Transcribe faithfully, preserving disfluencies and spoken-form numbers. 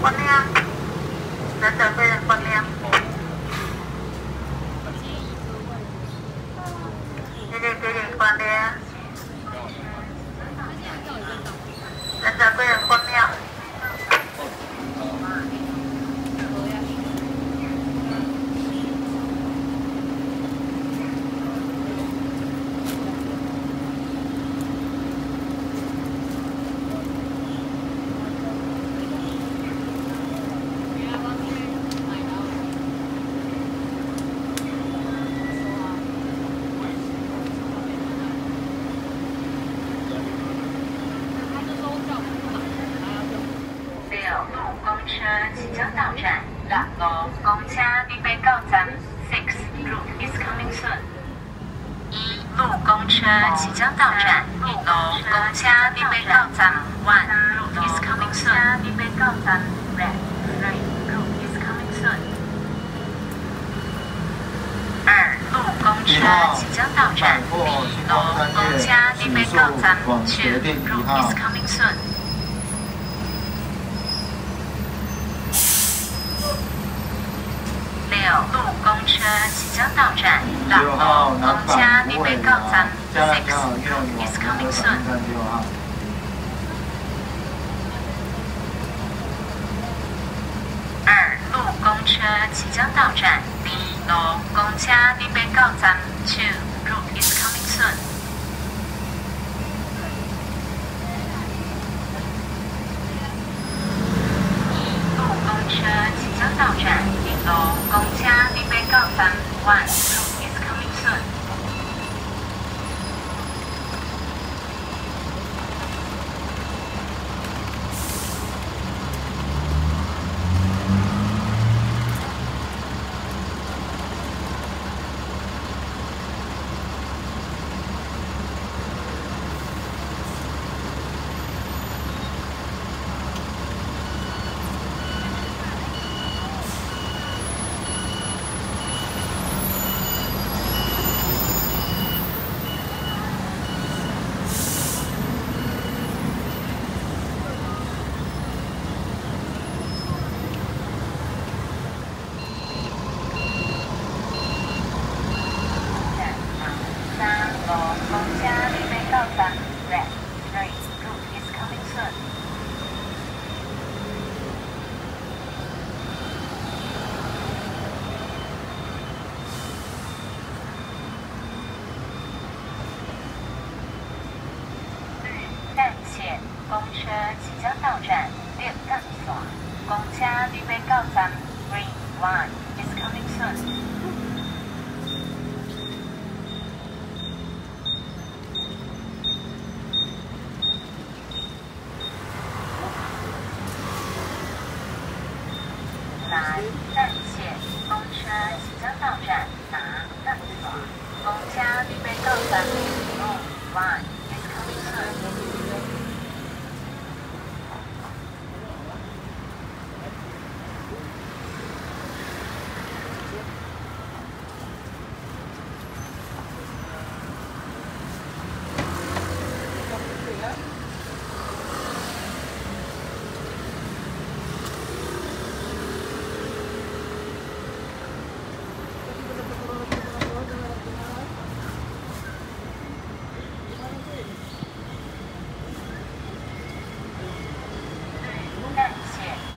关亮，人者归人关亮。谢谢给点关亮，人者归人关亮。 车即将到站，六路公车准备到站 ，six route is coming soon。一路公车即将到站，一路公车准备到站 ，one route is coming soon。准备到站 ，red three route is coming soon。二路公车即将到站，一路公车准备到站 ，two route is coming soon。 六路公车即将到站，六路公车准备到站 ，six route is coming soon。二路公车即将到站，二路公车准备到站 ，two route is coming soon。一路公车即将到站。 路公车准备到站 ，one route is coming soon。公车准备到站 ，red three route is coming soon。绿淡线公车即将到站，绿淡线公车准备到站 ，green one is coming soon。 蓝淡线公车即将到站，拿淡线公车准备到站，路 one